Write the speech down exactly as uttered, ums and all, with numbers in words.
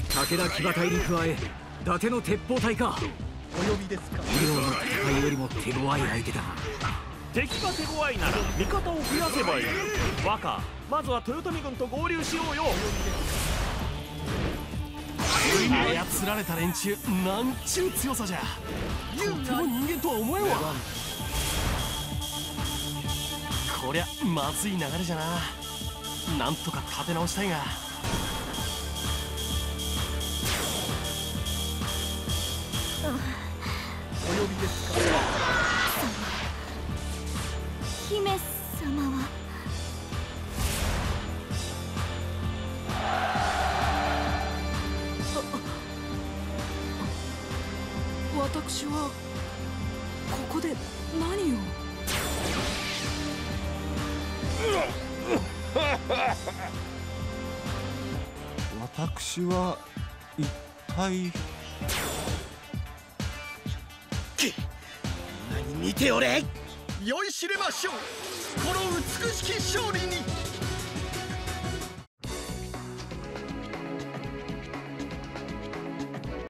武田騎馬隊に加え伊達の鉄砲隊か。 お呼びですか。 医療の戦いよりも手強い相手だ。 敵が手強いなら味方を増やせばいい。若、まずは豊臣軍と合流しようよ。 操られた連中、なんちゅう強さじゃ。とても人間とは思えんわ。こりゃまずい流れじゃな。なんとか立て直したいが。 お呼びですか。 姫様は。 私はここで何を。 私は一体。 何見ておれ。酔いしれましょう。この美しき勝利に。